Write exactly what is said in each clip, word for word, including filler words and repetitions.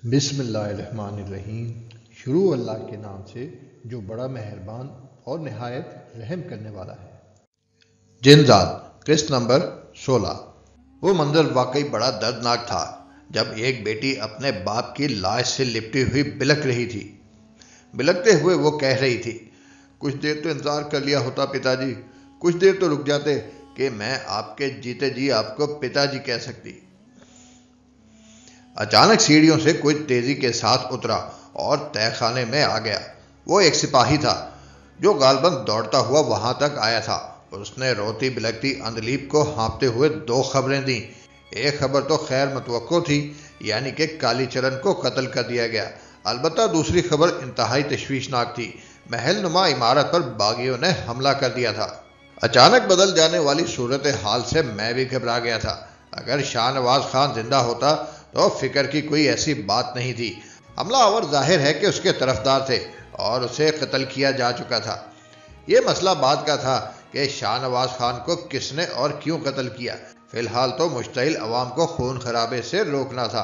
بسم اللہ الرحمن الرحیم۔ شروع اللہ کے نام سے جو بڑا مہربان اور نہایت رحم کرنے والا ہے۔ جن ذات قسط نمبر سولہ۔ وہ منظر واقعی بڑا دردناک تھا جب ایک بیٹی اپنے باپ کی لاش سے لپٹی ہوئی بلک رہی تھی۔ بلکتے ہوئے وہ کہہ رہی تھی، کچھ دیر تو انتظار کر لیا ہوتا پتا جی، کچھ دیر تو رک جاتے کہ میں آپ کے جیتے جی آپ کو پتا جی کہہ سکتی۔ اچانک سیڑھیوں سے کوئی تیزی کے ساتھ اترا اور تہہ خانے میں آ گیا۔ وہ ایک سپاہی تھا جو غالباً دوڑتا ہوا وہاں تک آیا تھا۔ اس نے روتی بلکتی اندلیب کو ہانپتے ہوئے دو خبریں دیں۔ ایک خبر تو خیر متوقع تھی، یعنی کہ کالی چرن کو قتل کر دیا گیا، البتہ دوسری خبر انتہائی تشویشناک تھی۔ محل نما عمارت پر باغیوں نے حملہ کر دیا تھا۔ اچانک بدل جانے والی صورتحال سے میں بھی گھبرا گیا تھا۔ اگر شاہ نواز خان زندہ ہوتا تو فکر کی کوئی ایسی بات نہیں تھی۔ حملہ آور ظاہر ہے کہ اس کے طرفدار تھے اور اسے قتل کیا جا چکا تھا۔ یہ مسئلہ بات کا تھا کہ شاہ نواز خان کو کس نے اور کیوں قتل کیا۔ فی الحال تو مشتعل عوام کو خون خرابے سے روکنا تھا۔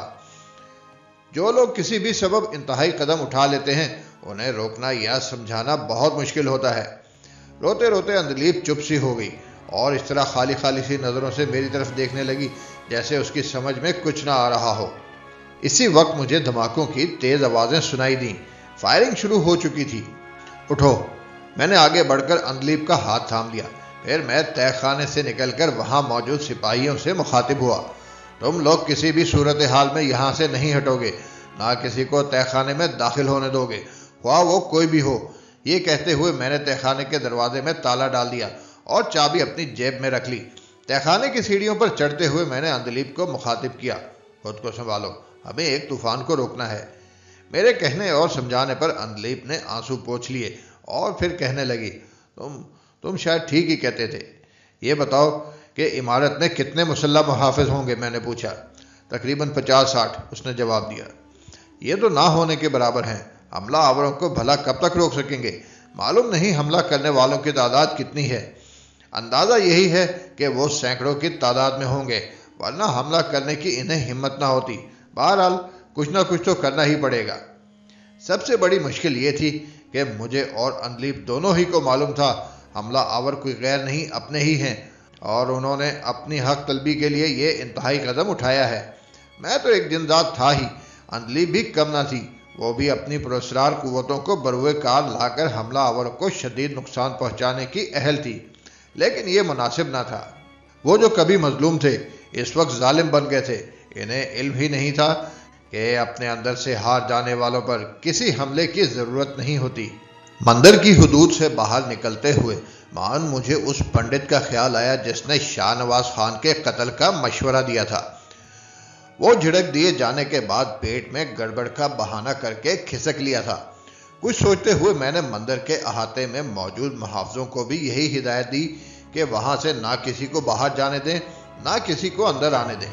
جو لوگ کسی بھی سبب انتہائی قدم اٹھا لیتے ہیں انہیں روکنا یا سمجھانا بہت مشکل ہوتا ہے۔ روتے روتے اندلیب چپ سی ہو گئی اور اس طرح خالی خالی سی نظروں سے میری طرف دیکھنے لگی جیسے اس کی سمجھ میں کچھ نہ آ رہا ہو۔ اسی وقت مجھے دھماکوں کی تیز آوازیں سنائی دیں۔ فائرنگ شروع ہو چکی تھی۔ اٹھو، میں نے آگے بڑھ کر اندلیب کا ہاتھ تھام لیا۔ پھر میں تہہ خانے سے نکل کر وہاں موجود سپاہیوں سے مخاطب ہوا۔ تم لوگ کسی بھی صورتحال میں یہاں سے نہیں ہٹو گے، نہ کسی کو تہہ خانے میں داخل ہونے دو گے، خواہ وہ کوئی بھی ہو۔ یہ کہتے ہوئے میں نے تہہ خانے کے دروازے میں تالا ڈال دیا اور چابی اپنی جیب میں رکھ لی۔ تہہ خانے کی سیڑھیوں پر چڑھتے ہوئے میں نے اندلیب کو مخاطب کیا، خود کو سنبھالو، ہمیں ایک طوفان کو روکنا ہے۔ میرے کہنے اور سمجھانے پر اندلیب نے آنسو پوچھ لیے اور پھر کہنے لگی، تم تم شاید ٹھیک ہی کہتے تھے۔ یہ بتاؤ کہ عمارت میں کتنے مسلح محافظ ہوں گے؟ میں نے پوچھا۔ تقریباً پچاس ساٹھ، اس نے جواب دیا۔ یہ تو نہ ہونے کے برابر ہیں۔ حملہ آوروں کو بھلا کب تک روک سکیں گے؟ معلوم نہیں حملہ کرنے والوں کی تعداد کتنی ہے۔ اندازہ یہی ہے کہ وہ سینکڑوں کی تعداد میں ہوں گے، ورنہ حملہ کرنے کی انہیں ہمت نہ ہوتی۔ بہرحال کچھ نہ کچھ تو کرنا ہی پڑے گا۔ سب سے بڑی مشکل یہ تھی کہ مجھے اور اندلیب دونوں ہی کو معلوم تھا حملہ آور کوئی غیر نہیں اپنے ہی ہیں، اور انہوں نے اپنی حق طلبی کے لیے یہ انتہائی قدم اٹھایا ہے۔ میں تو ایک جن ذات تھا ہی، اندلیب بھی کم نہ تھی۔ وہ بھی اپنی پراسرار قوتوں کو بروئے کار لا کر حملہ آوروں کو شدید نقصان پہنچانے کی اہل تھی، لیکن یہ مناسب نہ تھا۔ وہ جو کبھی مظلوم تھے اس وقت ظالم بن گئے تھے۔ انہیں علم ہی نہیں تھا کہ اپنے اندر سے ہار جانے والوں پر کسی حملے کی ضرورت نہیں ہوتی۔ مندر کی حدود سے باہر نکلتے ہوئے مان مجھے اس پنڈت کا خیال آیا جس نے شاہ نواز خان کے قتل کا مشورہ دیا تھا۔ وہ جھڑک دیے جانے کے بعد پیٹ میں گڑبڑ کا بہانہ کر کے کھسک لیا تھا۔ کچھ سوچتے ہوئے میں نے مندر کے احاطے میں موجود محافظوں کو بھی یہی ہدایت دی کہ وہاں سے نہ کسی کو باہر جانے دیں، نہ کسی کو اندر آنے دیں۔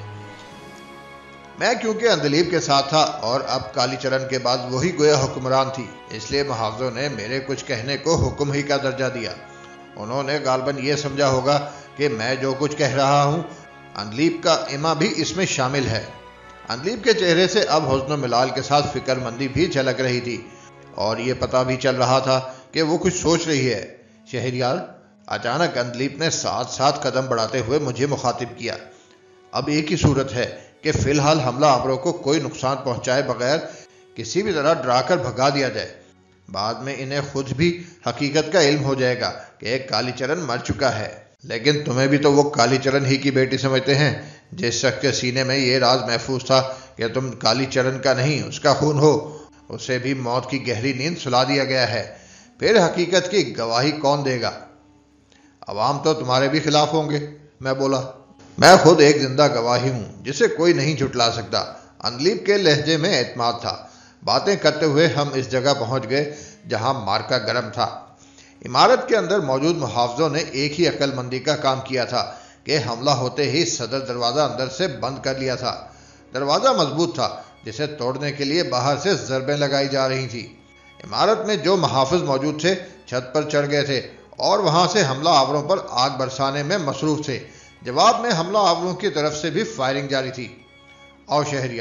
میں کیونکہ اندلیب کے ساتھ تھا اور اب کالی چرن کے بعد وہی گویا حکمران تھی، اس لیے محافظوں نے میرے کچھ کہنے کو حکم ہی کا درجہ دیا۔ انہوں نے غالباً یہ سمجھا ہوگا کہ میں جو کچھ کہہ رہا ہوں اندلیب کا ایما بھی اس میں شامل ہے۔ اندلیب کے چہرے سے اب حزن و ملال کے ساتھ فکر مندی بھی جھلک رہی تھی، اور یہ پتہ بھی چل رہا تھا کہ وہ کچھ سوچ رہی ہے۔ شہریار، اچانک اندلیب نے ساتھ ساتھ قدم بڑھاتے ہوئے مجھے مخاطب کیا، اب ایک ہی صورت ہے کہ فی الحال حملہ آوروں کو کوئی نقصان پہنچائے بغیر کسی بھی طرح ڈرا کر بھگا دیا جائے۔ بعد میں انہیں خود بھی حقیقت کا علم ہو جائے گا کہ کالی چرن مر چکا ہے، لیکن تمہیں بھی تو وہ کالی چرن ہی کی بیٹی سمجھتے ہیں جس شخص کے سینے میں یہ راز محفوظ تھا کہ تم کالی چرن کا نہیں اس کا خون ہو، اسے بھی موت کی گہری نیند سلا دیا گیا ہے۔ پھر حقیقت کی گواہی کون دے گا؟ عوام تو تمہارے بھی خلاف ہوں گے، میں بولا۔ میں خود ایک زندہ گواہی ہوں جسے کوئی نہیں جھٹلا سکتا۔ اندلیب کے لہجے میں اعتماد تھا۔ باتیں کرتے ہوئے ہم اس جگہ پہنچ گئے جہاں مارکا گرم تھا۔ عمارت کے اندر موجود محافظوں نے ایک ہی عقل مندی کا کام کیا تھا کہ حملہ ہوتے ہی صدر دروازہ اندر سے بند کر لیا تھا۔ دروازہ مضبوط تھا جسے توڑنے کے لیے باہر سے ضربیں لگائی جا رہی تھیں۔ عمارت میں جو محافظ موجود تھے چھت پر چڑھ گئے تھے اور وہاں سے حملہ آوروں پر آگ برسانے میں مصروف تھے۔ جواب میں حملہ آوروں کی طرف سے بھی فائرنگ جاری تھی۔ اور شہریار،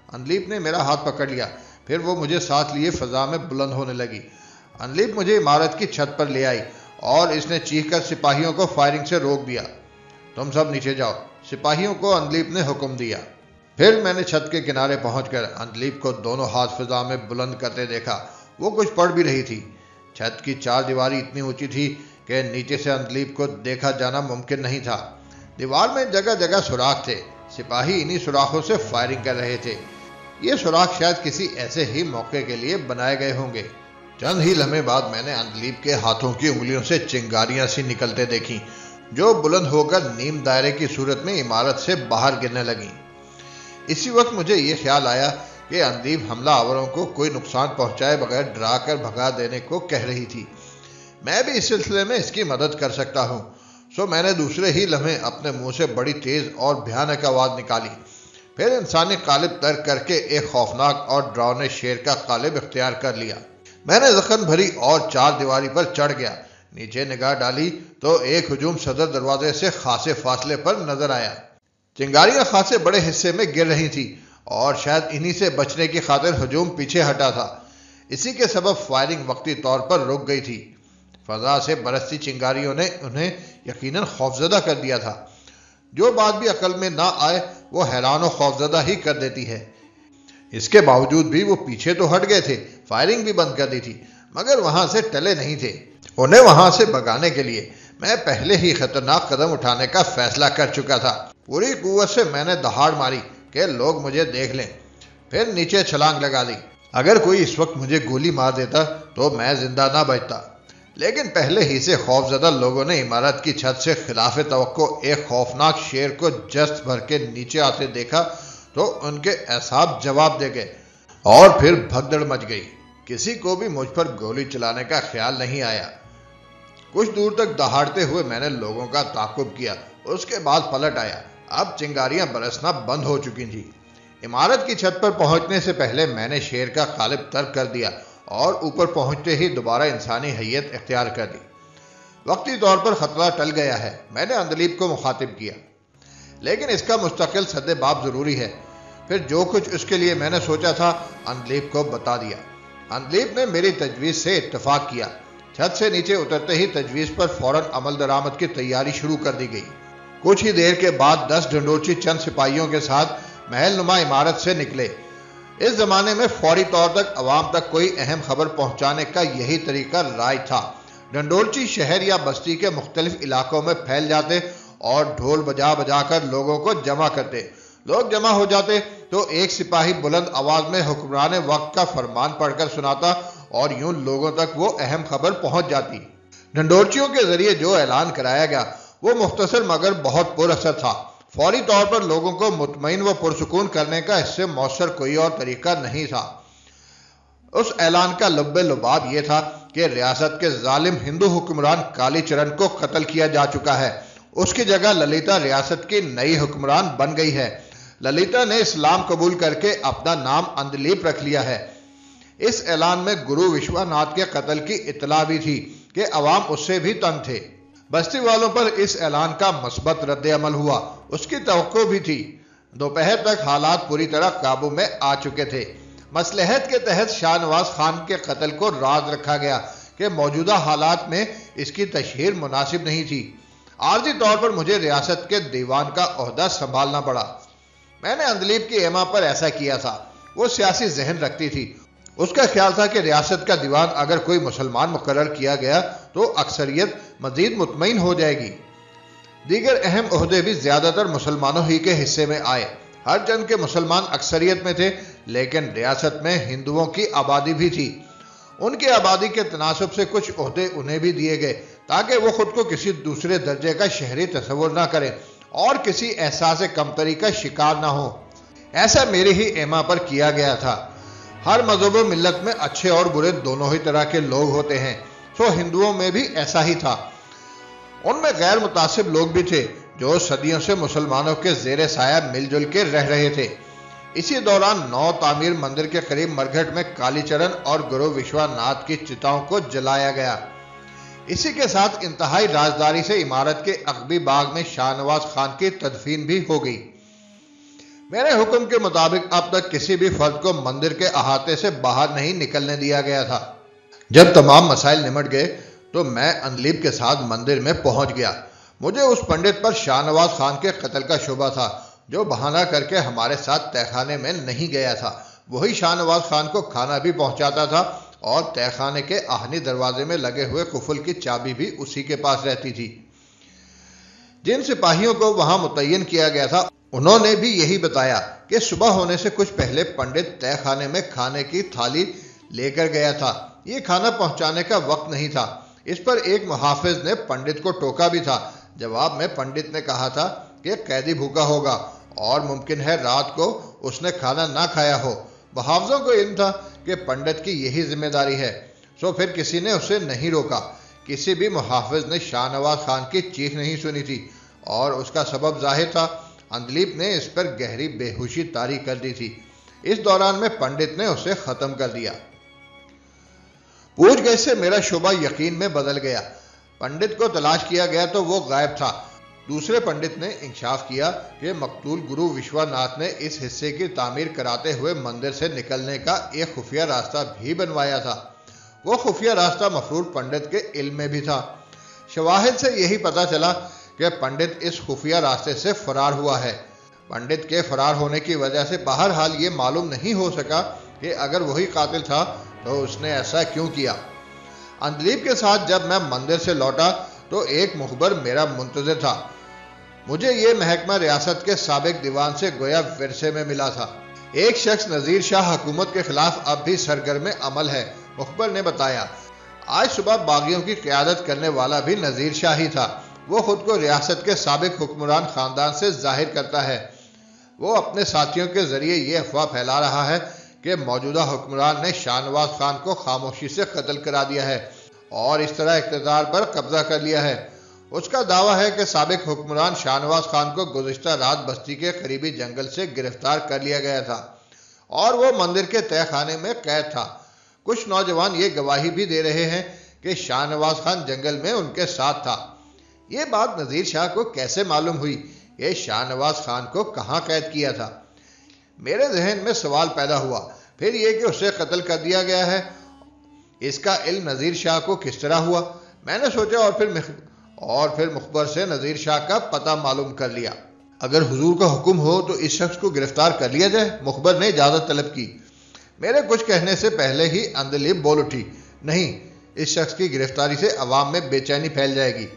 اندلیپ نے میرا ہاتھ پکڑ لیا، پھر وہ مجھے ساتھ لیے فضا میں بلند ہونے لگی۔ اندلیپ مجھے عمارت کی چھت پر لے آئی اور اس نے چیخ کر سپاہیوں کو فائرنگ سے روک دیا۔ تم سب نیچے جاؤ، سپاہیوں کو اندلیپ نے حکم دیا۔ پھر میں نے چھت کے کنارے پہنچ کر اندلیپ کو دونوں ہاتھ فضا میں بلند کرتے دیکھا۔ وہ کچھ پڑھ بھی رہی تھی۔ چھت کی چار دیواری اتنی اونچی تھی کہ نیچے سے اندلیپ کو دیکھا جانا ممکن نہیں تھا۔ دیوار میں جگہ جگہ سوراخ تھے، سپاہی انہی سوراخوں سے فائرنگ کر رہے تھے۔ یہ سوراخ شاید کسی ایسے ہی موقع کے لیے بنائے گئے ہوں گے۔ چند ہی لمحے بعد میں نے اندلیپ کے ہاتھوں کی انگلیوں سے چنگاریاں سی نکلتے دیکھیں، جو بلند ہو کر نیم دائرے کی صورت میں عمارت سے باہر گرنے لگیں۔ اسی وقت مجھے یہ خیال آیا کہ اندلیپ حملہ آوروں کو کوئی نقصان پہنچائے بغیر ڈرا کر بھگا دینے کو کہہ رہی تھی۔ میں بھی اس سلسلے میں اس کی مدد کر سکتا ہوں، سو میں نے دوسرے ہی لمحے اپنے منہ سے بڑی تیز اور بھیانک آواز نکالی، پھر انسانی قالب ترک کر کے ایک خوفناک اور ڈراؤنے شیر کا قالب اختیار کر لیا۔ میں نے زخم بھری اور چار دیواری پر چڑھ گیا۔ نیچے نگاہ ڈالی تو ایک ہجوم صدر دروازے سے خاصے فاصلے پر نظر آیا۔ چنگاریاں خاصے بڑے حصے میں گر رہی تھی اور شاید انہی سے بچنے کی خاطر ہجوم پیچھے ہٹا تھا۔ اسی کے سبب فائرنگ وقتی طور پر رک گئی تھی۔ فضا سے برستی چنگاریوں نے انہیں یقیناً خوفزدہ کر دیا تھا۔ جو بات بھی عقل میں نہ آئے وہ حیران و خوفزدہ ہی کر دیتی ہے۔ اس کے باوجود بھی وہ پیچھے تو ہٹ گئے تھے، فائرنگ بھی بند کر دی تھی، مگر وہاں سے ٹلے نہیں تھے۔ انہیں وہاں سے بھگانے کے لیے میں پہلے ہی خطرناک قدم اٹھانے کا فیصلہ کر چکا تھا۔ پوری قوت سے میں نے دہاڑ ماری کہ لوگ مجھے دیکھ لیں، پھر نیچے چھلانگ لگا دی۔ اگر کوئی اس وقت مجھے گولی مار دیتا تو میں زندہ نہ بچتا، لیکن پہلے ہی سے خوفزدہ لوگوں نے عمارت کی چھت سے خلاف توقع ایک خوفناک شیر کو جست بھر کے نیچے آتے دیکھا تو ان کے اعصاب جواب دے گئے اور پھر بھگدڑ مچ گئی۔ کسی کو بھی مجھ پر گولی چلانے کا خیال نہیں آیا۔ کچھ دور تک دہاڑتے ہوئے میں نے لوگوں کا تعاقب کیا، اس کے بعد پلٹ آیا۔ اب چنگاریاں برسنا بند ہو چکی تھیں۔ عمارت کی چھت پر پہنچنے سے پہلے میں نے شیر کا قالب ترک کر دیا اور اوپر پہنچتے ہی دوبارہ انسانی حیت اختیار کر دی۔ وقتی طور پر خطرہ ٹل گیا ہے، میں نے اندلیپ کو مخاطب کیا، لیکن اس کا مستقل سد باب ضروری ہے۔ پھر جو کچھ اس کے لیے میں نے سوچا تھا اندلیپ کو بتا دیا۔ اندلیپ نے میری تجویز سے اتفاق کیا۔ چھت سے نیچے اترتے ہی تجویز پر فوراً عمل درآمد کی تیاری شروع کر دی گئی۔ کچھ ہی دیر کے بعد دس ڈنڈورچی چند سپاہیوں کے ساتھ محل نما عمارت سے نکلے۔ اس زمانے میں فوری طور تک عوام تک کوئی اہم خبر پہنچانے کا یہی طریقہ رائج تھا۔ ڈنڈورچی شہر یا بستی کے مختلف علاقوں میں پھیل جاتے اور ڈھول بجا بجا کر لوگوں کو جمع کرتے۔ لوگ جمع ہو جاتے تو ایک سپاہی بلند آواز میں حکمران وقت کا فرمان پڑھ کر سناتا اور یوں لوگوں تک وہ اہم خبر پہنچ جاتی۔ ڈنڈورچیوں کے ذریعے جو اعلان کرایا گیا وہ مختصر مگر بہت پر اثر تھا۔ فوری طور پر لوگوں کو مطمئن و پرسکون کرنے کا اس سے مؤثر کوئی اور طریقہ نہیں تھا۔ اس اعلان کا لب لباب یہ تھا کہ ریاست کے ظالم ہندو حکمران کالی چرن کو قتل کیا جا چکا ہے۔ اس کی جگہ للیتا ریاست کی نئی حکمران بن گئی ہے۔ للیتا نے اسلام قبول کر کے اپنا نام اندلیپ رکھ لیا ہے۔ اس اعلان میں گرو وشواناتھ کے قتل کی اطلاع بھی تھی کہ عوام اس سے بھی تنگ تھے۔ بستی والوں پر اس اعلان کا مثبت رد عمل ہوا، اس کی توقع بھی تھی۔ دوپہر تک حالات پوری طرح قابو میں آ چکے تھے۔ مصلحت کے تحت شاہ نواز خان کے قتل کو راز رکھا گیا کہ موجودہ حالات میں اس کی تشہیر مناسب نہیں تھی۔ عارضی طور پر مجھے ریاست کے دیوان کا عہدہ سنبھالنا پڑا۔ میں نے اندلیپ کی ایما پر ایسا کیا تھا۔ وہ سیاسی ذہن رکھتی تھی۔ اس کا خیال تھا کہ ریاست کا دیوان اگر کوئی مسلمان مقرر کیا گیا تو اکثریت مزید مطمئن ہو جائے گی۔ دیگر اہم عہدے بھی زیادہ تر مسلمانوں ہی کے حصے میں آئے۔ ہر جنگ کے مسلمان اکثریت میں تھے، لیکن ریاست میں ہندوؤں کی آبادی بھی تھی۔ ان کی آبادی کے تناسب سے کچھ عہدے انہیں بھی دیے گئے تاکہ وہ خود کو کسی دوسرے درجے کا شہری تصور نہ کریں اور کسی احساس کمتری کا شکار نہ ہو۔ ایسا میری ہی ایما پر کیا گیا تھا۔ ہر مذہب و ملت میں اچھے اور برے دونوں ہی طرح کے لوگ ہوتے ہیں، سو ہندوؤں میں بھی ایسا ہی تھا۔ ان میں غیر متعصب لوگ بھی تھے جو صدیوں سے مسلمانوں کے زیر سایہ مل جل کے رہ رہے تھے۔ اسی دوران نو تعمیر مندر کے قریب مرگھٹ میں کالی چرن اور گرو وشواناتھ کی چتاؤں کو جلایا گیا۔ اسی کے ساتھ انتہائی رازداری سے عمارت کے عقبی باغ میں شاہ نواز خان کی تدفین بھی ہو گئی۔ میرے حکم کے مطابق اب تک کسی بھی فرد کو مندر کے احاطے سے باہر نہیں نکلنے دیا گیا تھا۔ جب تمام مسائل نمٹ گئے تو میں اندلیب کے ساتھ مندر میں پہنچ گیا۔ مجھے اس پنڈت پر شاہ نواز خان کے قتل کا شبہ تھا جو بہانہ کر کے ہمارے ساتھ تہہ خانے میں نہیں گیا تھا۔ وہی شاہ نواز خان کو کھانا بھی پہنچاتا تھا اور تہہ خانے کے آہنی دروازے میں لگے ہوئے قفل کی چابی بھی اسی کے پاس رہتی تھی۔ جن سپاہیوں کو وہاں متعین کیا گیا تھا انہوں نے بھی یہی بتایا کہ صبح ہونے سے کچھ پہلے پنڈت تہہ خانے میں کھانے کی تھالی لے کر گیا تھا۔ یہ کھانا پہنچانے کا وقت نہیں تھا۔ اس پر ایک محافظ نے پنڈت کو ٹوکا بھی تھا۔ جواب میں پنڈت نے کہا تھا کہ قیدی بھوکا ہوگا اور ممکن ہے رات کو اس نے کھانا نہ کھایا ہو۔ محافظوں کو علم تھا کہ پنڈت کی یہی ذمہ داری ہے، سو پھر کسی نے اسے نہیں روکا۔ کسی بھی محافظ نے شاہ نواز خان کی چیخ نہیں سنی تھی اور اس کا سبب ظاہر تھا، اندلیب نے اس پر گہری بے ہوشی طاری کر دی تھی۔ اس دوران میں پنڈت نے اسے ختم کر دیا۔ پوچھ گچھ سے میرا شبہ یقین میں بدل گیا۔ پنڈت کو تلاش کیا گیا تو وہ غائب تھا۔ دوسرے پنڈت نے انکشاف کیا کہ مقتول گرو وشوا ناتھ نے اس حصے کی تعمیر کراتے ہوئے مندر سے نکلنے کا ایک خفیہ راستہ بھی بنوایا تھا۔ وہ خفیہ راستہ مفرور پنڈت کے علم میں بھی تھا۔ شواہد سے یہی پتہ چلا کہ پنڈت اس خفیہ راستے سے فرار ہوا ہے۔ پنڈت کے فرار ہونے کی وجہ سے بہرحال یہ معلوم نہیں ہو سکا کہ اگر وہی قاتل تھا تو اس نے ایسا کیوں کیا۔ اندلیب کے ساتھ جب میں مندر سے لوٹا تو ایک مخبر میرا منتظر تھا۔ مجھے یہ محکمہ ریاست کے سابق دیوان سے گویا ورثے میں ملا تھا۔ ایک شخص نذیر شاہ حکومت کے خلاف اب بھی سرگرم عمل ہے، مخبر نے بتایا۔ آج صبح باغیوں کی قیادت کرنے والا بھی نذیر شاہ ہی تھا۔ وہ خود کو ریاست کے سابق حکمران خاندان سے ظاہر کرتا ہے۔ وہ اپنے ساتھیوں کے ذریعے یہ افواہ پھیلا رہا ہے کہ موجودہ حکمران نے شاہ نواز خان کو خاموشی سے قتل کرا دیا ہے اور اس طرح اقتدار پر قبضہ کر لیا ہے۔ اس کا دعویٰ ہے کہ سابق حکمران شاہ نواز خان کو گزشتہ رات بستی کے قریبی جنگل سے گرفتار کر لیا گیا تھا اور وہ مندر کے تہہ خانے میں قید تھا۔ کچھ نوجوان یہ گواہی بھی دے رہے ہیں کہ شاہ نواز خان جنگل میں ان کے ساتھ تھا۔ یہ بات نذیر شاہ کو کیسے معلوم ہوئی کہ شاہ نواز خان کو کہاں قید کیا تھا؟ میرے ذہن میں سوال پیدا ہوا۔ پھر یہ کہ اسے قتل کر دیا گیا ہے، اس کا علم نذیر شاہ کو کس طرح ہوا؟ میں نے سوچا اور پھر مخ... اور پھر مخبر سے نذیر شاہ کا پتہ معلوم کر لیا۔ اگر حضور کا حکم ہو تو اس شخص کو گرفتار کر لیا جائے، مخبر نے اجازت طلب کی۔ میرے کچھ کہنے سے پہلے ہی اندلیب بول اٹھی، نہیں، اس شخص کی گرفتاری سے عوام میں بے چینی پھیل جائے گی،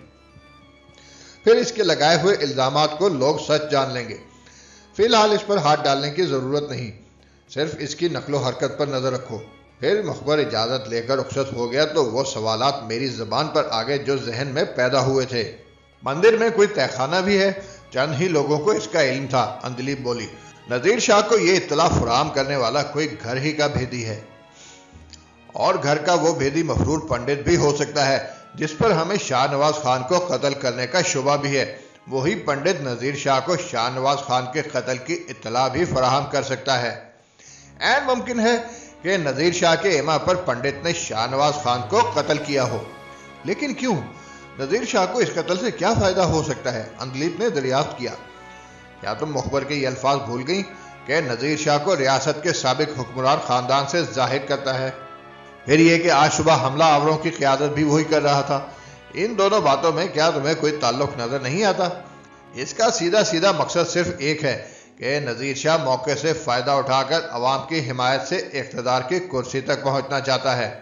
پھر اس کے لگائے ہوئے الزامات کو لوگ سچ جان لیں گے۔ فی الحال اس پر ہاتھ ڈالنے کی ضرورت نہیں، صرف اس کی نقل و حرکت پر نظر رکھو۔ پھر مخبر اجازت لے کر رخصت ہو گیا تو وہ سوالات میری زبان پر آ گئے جو ذہن میں پیدا ہوئے تھے۔ مندر میں کوئی تہہ خانہ بھی ہے؟ چند ہی لوگوں کو اس کا علم تھا، اندلیب بولی۔ نذیر شاہ کو یہ اطلاع فراہم کرنے والا کوئی گھر ہی کا بھیدی ہے، اور گھر کا وہ بھیدی مفرور پنڈت بھی ہو سکتا ہے جس پر ہمیں شاہ نواز خان کو قتل کرنے کا شبہ بھی ہے۔ وہی پنڈت نذیر شاہ کو شاہ نواز خان کے قتل کی اطلاع بھی فراہم کر سکتا ہے۔ عین ممکن ہے کہ نذیر شاہ کے ایما پر پنڈت نے شاہ نواز خان کو قتل کیا ہو، لیکن کیوں؟ نذیر شاہ کو اس قتل سے کیا فائدہ ہو سکتا ہے؟ اندلیب نے دریافت کیا۔ کیا تم مخبر کے یہ الفاظ بھول گئی کہ نذیر شاہ کو ریاست کے سابق حکمران خاندان سے ظاہر کرتا ہے؟ پھر یہ کہ آج صبح حملہ آوروں کی قیادت بھی وہی کر رہا تھا۔ ان دونوں باتوں میں کیا تمہیں کوئی تعلق نظر نہیں آتا؟ اس کا سیدھا سیدھا مقصد صرف ایک ہے کہ نذیر شاہ موقع سے فائدہ اٹھا کر عوام کی حمایت سے اقتدار کی کرسی تک پہنچنا چاہتا ہے۔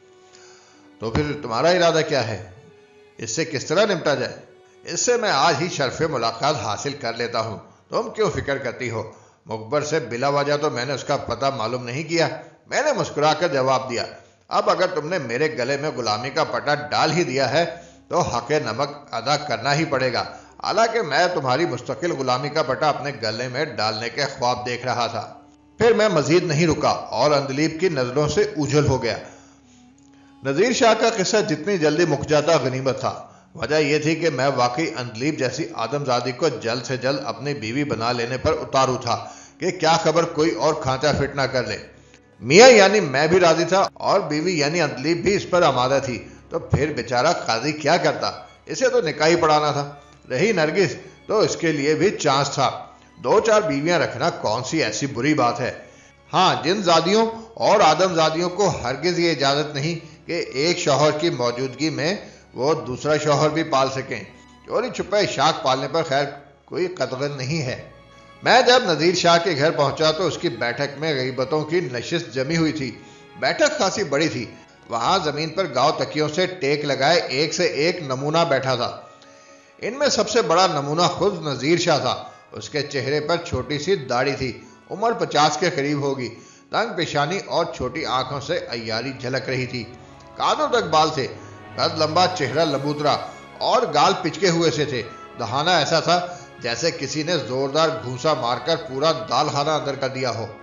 تو پھر تمہارا ارادہ کیا ہے؟ اس سے کس طرح نمٹا جائے؟ اس سے میں آج ہی شرف ملاقات حاصل کر لیتا ہوں، تم کیوں فکر کرتی ہو؟ مخبر سے بلا وجہ تو میں نے اس کا پتہ معلوم نہیں کیا۔ میں نے مسکرا کر جواب دیا، اب اگر تم نے میرے گلے میں غلامی کا پٹا ڈال ہی دیا ہے تو حق نمک ادا کرنا ہی پڑے گا، حالانکہ میں تمہاری مستقل غلامی کا پٹا اپنے گلے میں ڈالنے کے خواب دیکھ رہا تھا۔ پھر میں مزید نہیں رکا اور اندلیب کی نظروں سے اوجھل ہو گیا۔ نذیر شاہ کا قصہ جتنی جلدی مک جاتا غنیمت تھا۔ وجہ یہ تھی کہ میں واقعی اندلیب جیسی آدم زادی کو جلد سے جلد اپنی بیوی بنا لینے پر اتارو تھا کہ کیا خبر کوئی اور کھانچا فٹ نہ کر لے۔ میاں یعنی میں بھی راضی تھا اور بیوی یعنی اندلیب بھی اس پر آمادہ تھی، تو پھر بیچارہ قاضی کیا کرتا؟ اسے تو نکاح ہی پڑھانا تھا۔ رہی نرگس تو اس کے لیے بھی چانس تھا۔ دو چار بیویاں رکھنا کون سی ایسی بری بات ہے؟ ہاں، جن زادیوں اور آدم زادیوں کو ہرگز یہ اجازت نہیں کہ ایک شوہر کی موجودگی میں وہ دوسرا شوہر بھی پال سکیں۔ چوری چھپے شاخ پالنے پر خیر کوئی قدغن نہیں ہے۔ میں جب نذیر شاہ کے گھر پہنچا تو اس کی بیٹھک میں غیبتوں کی نشست جمی ہوئی تھی۔ بیٹھک خاصی بڑی تھی۔ وہاں زمین پر گاؤ تکیوں سے ٹیک لگائے ایک سے ایک نمونہ بیٹھا تھا۔ ان میں سب سے بڑا نمونہ خود نذیر شاہ تھا۔ اس کے چہرے پر چھوٹی سی داڑھی تھی، عمر پچاس کے قریب ہوگی، تنگ پیشانی اور چھوٹی آنکھوں سے عیاری جھلک رہی تھی۔ کانوں تک بال تھے، قد لمبا، چہرہ لبوترا اور گال پچکے ہوئے سے تھے۔ دہانہ ایسا تھا جیسے کسی نے زوردار گھونسا مار کر پورا دال خانہ اندر کر دیا ہو۔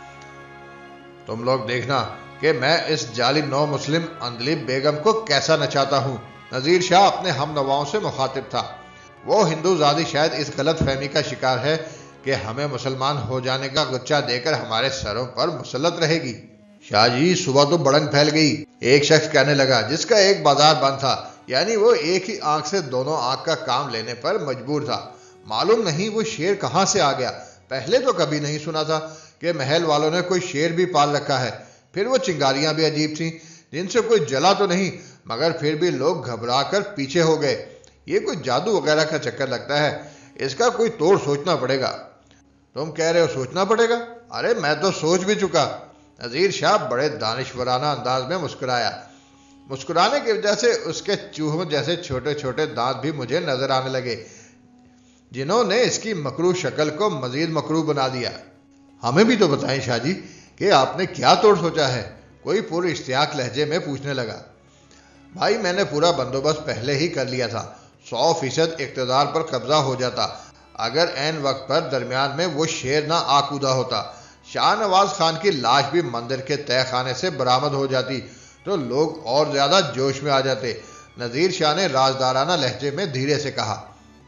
تم لوگ دیکھنا کہ میں اس جعلی نو مسلم اندلیب بیگم کو کیسا نچاتا ہوں۔ نذیر شاہ اپنے ہم نواؤں سے مخاطب تھا۔ وہ ہندو زادی شاید اس غلط فہمی کا شکار ہے کہ ہمیں مسلمان ہو جانے کا گچا دے کر ہمارے سروں پر مسلط رہے گی۔ شاہ جی، صبح تو بڑنگ پھیل گئی، ایک شخص کہنے لگا جس کا ایک بازار بند تھا، یعنی وہ ایک ہی آنکھ سے دونوں آنکھ کا کام لینے پر مجبور تھا۔ معلوم نہیں وہ شیر کہاں سے آ گیا، پہلے تو کبھی نہیں سنا تھا کہ محل والوں نے کوئی شیر بھی پال رکھا ہے۔ پھر وہ چنگاریاں بھی عجیب تھیں، جن سے کوئی جلا تو نہیں مگر پھر بھی لوگ گھبرا کر پیچھے ہو گئے۔ یہ کوئی جادو وغیرہ کا چکر لگتا ہے، اس کا کوئی توڑ سوچنا پڑے گا۔ تم کہہ رہے ہو سوچنا پڑے گا؟ ارے میں تو سوچ بھی چکا۔ نذیر شاہ بڑے دانشورانہ انداز میں مسکرایا۔ مسکرانے کی وجہ سے اس کے چوہوں جیسے چھوٹے چھوٹے دانت بھی مجھے نظر آنے لگے، جنہوں نے اس کی مکروہ شکل کو مزید مکروہ بنا دیا۔ ہمیں بھی تو بتائیں شاہ جی کہ آپ نے کیا توڑ سوچا ہے؟ کوئی پورے اشتیاق لہجے میں پوچھنے لگا۔ بھائی، میں نے پورا بندوبست پہلے ہی کر لیا تھا۔ سو فیصد اقتدار پر قبضہ ہو جاتا اگر عین وقت پر درمیان میں وہ شیر نہ آ کودا ہوتا۔ شاہ نواز خان کی لاش بھی مندر کے تہہ خانے سے برآمد ہو جاتی تو لوگ اور زیادہ جوش میں آ جاتے۔ نذیر شاہ نے رازدارانہ لہجے میں دھیرے سے کہا۔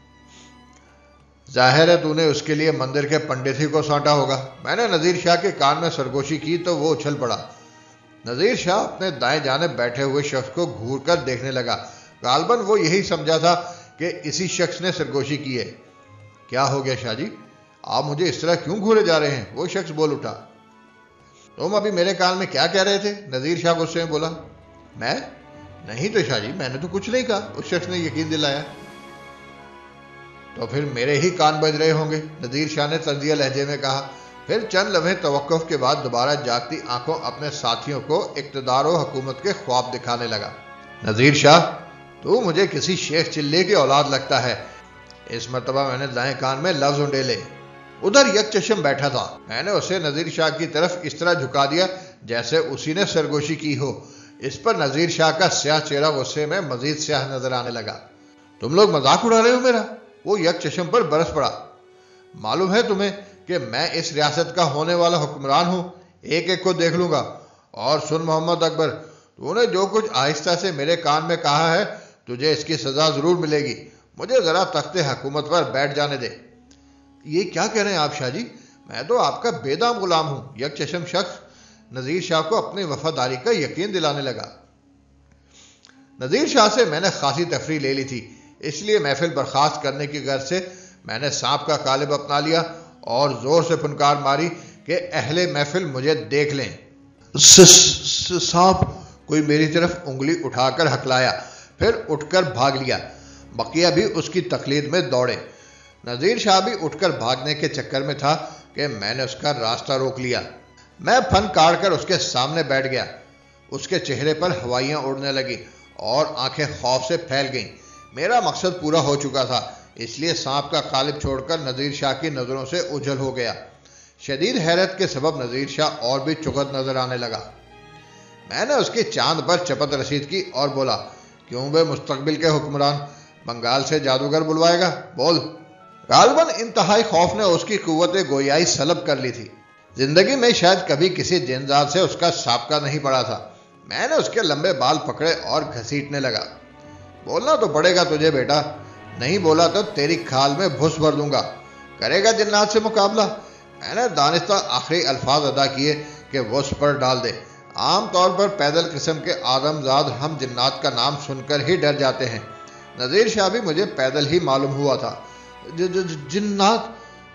ظاہر ہے تو نے اس کے لیے مندر کے پنڈت ہی کو سانٹا ہوگا۔ میں نے نذیر شاہ کے کان میں سرگوشی کی تو وہ اچھل پڑا۔ نذیر شاہ اپنے دائیں جانب بیٹھے ہوئے شخص کو گھور کر دیکھنے لگا۔ غالباً وہ یہی سمجھا تھا کہ اسی شخص نے سرگوشی کی ہے۔ کیا ہو گیا شاہ جی؟ آپ مجھے اس طرح کیوں گھورے جا رہے ہیں؟ وہ شخص بول اٹھا۔ تم ابھی میرے کان میں کیا کہہ رہے تھے؟ نذیر شاہ غصے میں بولا۔ میں نہیں تو شاہ جی، میں نے تو کچھ نہیں کہا، اس شخص نے یقین دلایا۔ تو پھر میرے ہی کان بج رہے ہوں گے، نذیر شاہ نے طنزیہ لہجے میں کہا۔ پھر چند لمحے توقف کے بعد دوبارہ جاگتی آنکھوں اپنے ساتھیوں کو اقتدار و حکومت کے خواب دکھانے لگا۔ نذیر شاہ، تو مجھے کسی شیخ چلے کی اولاد لگتا ہے۔ اس مرتبہ میں نے دائیں کان میں لفظ انڈیلے۔ ادھر یک چشم بیٹھا تھا، میں نے اسے نذیر شاہ کی طرف اس طرح جھکا دیا جیسے اسی نے سرگوشی کی ہو۔ اس پر نذیر شاہ کا سیاہ چہرہ غصے میں مزید سیاہ نظر آنے لگا۔ تم لوگ مذاق اڑا رہے ہو میرا؟ وہ یک چشم پر برس پڑا۔ معلوم ہے تمہیں کہ میں اس ریاست کا ہونے والا حکمران ہوں، ایک ایک کو دیکھ لوں گا۔ اور سن محمد اکبر، تو نے جو کچھ آہستہ سے میرے کان میں کہا ہے تجھے اس کی سزا ضرور ملے گی۔ مجھے ذرا تخت حکومت پر بیٹھ جانے دے۔ یہ کیا کہہ رہے ہیں آپ شاہ جی؟ میں تو آپ کا بے دام غلام ہوں۔ یک چشم شخص نذیر شاہ کو اپنی وفاداری کا یقین دلانے لگا۔ نذیر شاہ سے میں نے خاصی تفریح لے لی تھی، اس لیے محفل برخاست کرنے کی غرض سے میں نے سانپ کا قالب اپنا لیا اور زور سے پھنکار ماری کہ اہل محفل مجھے دیکھ لیں۔ سانپ! کوئی میری طرف انگلی اٹھا کر ہکلایا، پھر اٹھ کر بھاگ لیا۔ بقیہ بھی اس کی تقلید میں دوڑے۔ نذیر شاہ بھی اٹھ کر بھاگنے کے چکر میں تھا کہ میں نے اس کا راستہ روک لیا۔ میں پھن کاٹ کر اس کے سامنے بیٹھ گیا۔ اس کے چہرے پر ہوائیاں اڑنے لگی اور آنکھیں خوف سے پھیل گئیں۔ میرا مقصد پورا ہو چکا تھا، اس لیے سانپ کا قالب چھوڑ کر نذیر شاہ کی نظروں سے اوجھل ہو گیا۔ شدید حیرت کے سبب نذیر شاہ اور بھی چغت نظر آنے لگا۔ میں نے اس کی چاند پر چپت رسید کی اور بولا، کیوں بے مستقبل کے حکمران، بنگال سے جادوگر بلوائے گا؟ بول۔ غالباً انتہائی خوف نے اس کی قوت گویائی سلب کر لی تھی۔ زندگی میں شاید کبھی کسی جنزاد سے اس کا سابقہ نہیں پڑا تھا۔ میں نے اس کے لمبے بال پکڑے اور گھسیٹنے لگا۔ بولنا تو پڑے گا تجھے بیٹا، نہیں بولا تو تیری کھال میں بھس بھر دوں گا۔ کرے گا جنات سے مقابلہ؟ میں نے دانستہ آخری الفاظ ادا کیے کہ وہ اس پر ڈال دے۔ عام طور پر پیدل قسم کے آدم زاد ہم جنات کا نام سن کر ہی ڈر جاتے ہیں۔ نذیر شاہ بھی مجھے پیدل ہی معلوم ہوا تھا۔ جنات؟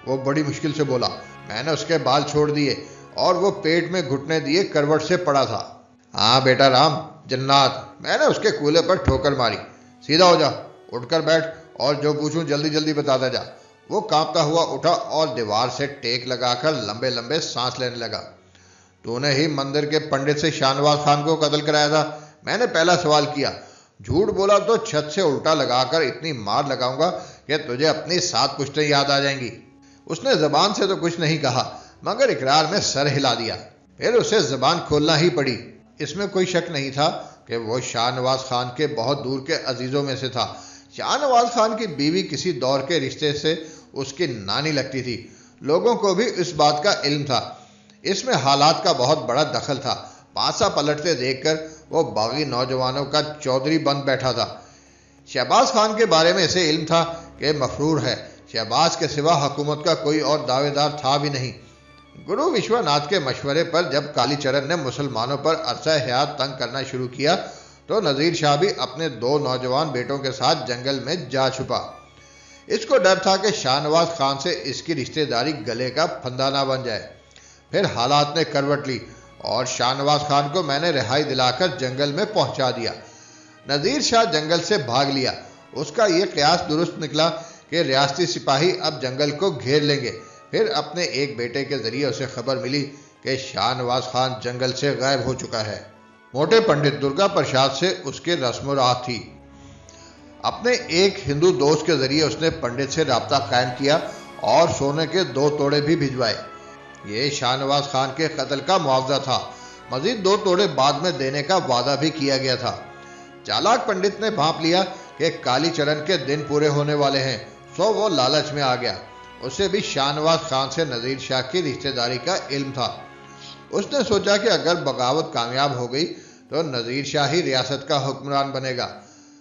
وہ بڑی مشکل سے بولا۔ میں نے اس کے بال چھوڑ دیے اور وہ پیٹ میں گھٹنے دیے کروٹ سے پڑا تھا۔ ہاں بیٹا رام، جنات، میں نے اس کے کولے پر ٹھوکر ماری۔ سیدھا ہو جا، اٹھ کر بیٹھ اور جو پوچھوں جلدی جلدی بتاتا جا۔ وہ کانپتا ہوا اٹھا اور دیوار سے ٹیک لگا کر لمبے لمبے سانس لینے لگا۔ تو نے ہی مندر کے پنڈت سے شاہ نواز خان کو قتل کرایا تھا؟ میں نے پہلا سوال کیا۔ جھوٹ بولا تو چھت سے الٹا لگا کر اتنی مار لگاؤں گا کہ تجھے اپنی سات پشتیں یاد آ جائیں گی۔ اس نے زبان سے تو کچھ نہیں کہا مگر اقرار میں سر ہلا دیا۔ پھر اسے زبان کھولنا ہی پڑی۔ اس میں کوئی شک نہیں تھا کہ وہ شاہ نواز خان کے بہت دور کے عزیزوں میں سے تھا۔ شاہ نواز خان کی بیوی کسی دور کے رشتے سے اس کی نانی لگتی تھی۔ لوگوں کو بھی اس بات کا علم تھا۔ اس میں حالات کا بہت بڑا دخل تھا۔ پاسا پلٹتے دیکھ کر وہ باغی نوجوانوں کا چودھری بن بیٹھا تھا۔ شہباز خان کے بارے میں اسے علم تھا کہ مفرور ہے۔ شہباز کے سوا حکومت کا کوئی اور دعوے دار تھا بھی نہیں۔ گرو وشواناتھ کے مشورے پر جب کالی چرن نے مسلمانوں پر عرصہ حیات تنگ کرنا شروع کیا تو نذیر شاہ بھی اپنے دو نوجوان بیٹوں کے ساتھ جنگل میں جا چھپا۔ اس کو ڈر تھا کہ شاہ نواز خان سے اس کی رشتہ داری گلے کا پھندا نہ بن جائے۔ پھر حالات نے کروٹ لی اور شاہ نواز خان کو میں نے رہائی دلا کر جنگل میں پہنچا دیا۔ نذیر شاہ جنگل سے بھاگ لیا۔ اس کا یہ قیاس درست نکلا کہ ریاستی سپاہی اب جنگل کو گھیر لیں گے۔ پھر اپنے ایک بیٹے کے ذریعے اسے خبر ملی کہ شاہ نواز خان جنگل سے غائب ہو چکا ہے۔ موٹے پنڈت درگا پرساد سے اس کے رسم و راہ تھی۔ اپنے ایک ہندو دوست کے ذریعے اس نے پنڈت سے رابطہ قائم کیا اور سونے کے دو توڑے بھی بھجوائے۔ یہ شاہ نواز خان کے قتل کا معاوضہ تھا۔ مزید دو توڑے بعد میں دینے کا وعدہ بھی کیا گیا تھا۔ چالاک پنڈت نے بھانپ لیا کہ کالی چرن کے دن پورے ہونے والے ہیں، سو وہ لالچ میں آ گیا۔ اسے بھی شاہ نواز خان سے نذیر شاہ کی رشتہ داری کا علم تھا۔ اس نے سوچا کہ اگر بغاوت کامیاب ہو گئی تو نذیر شاہ ہی ریاست کا حکمران بنے گا۔